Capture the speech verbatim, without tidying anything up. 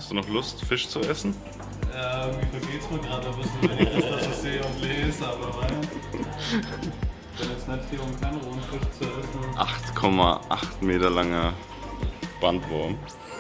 Hast du noch Lust, Fisch zu essen? Ja, irgendwie vergeht's mir gerade ein bisschen, wenn ich das, was ich sehe und lese, aber nein. Ich bin jetzt nicht hier, um keinen rohen Fisch zu essen. acht Komma acht Meter langer Bandwurm.